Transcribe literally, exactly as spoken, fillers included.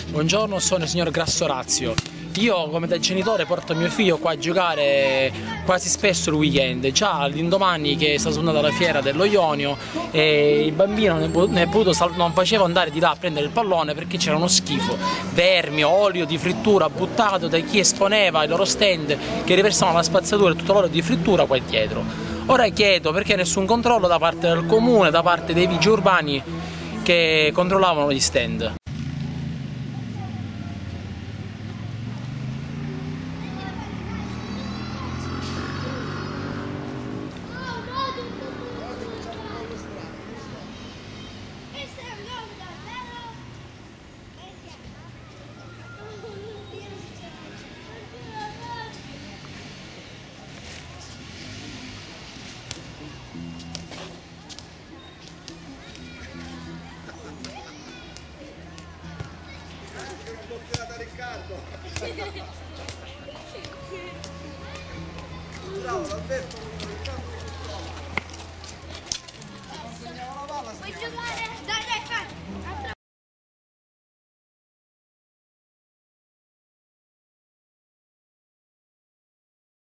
Buongiorno, sono il signor Grasso Orazio. Io come da genitore porto mio figlio qua a giocare quasi spesso il weekend. Già l'indomani che è stata suonata la fiera dello Ionio e il bambino ne è potuto non faceva andare di là a prendere il pallone perché c'era uno schifo, vermi, olio di frittura buttato da chi esponeva i loro stand che riversavano la spazzatura e tutto l'olio di frittura qua dietro. Ora chiedo perché nessun controllo da parte del comune, da parte dei vigili urbani che controllavano gli stand. Bravo, Alberto, Riccardo. Vuoi giocare?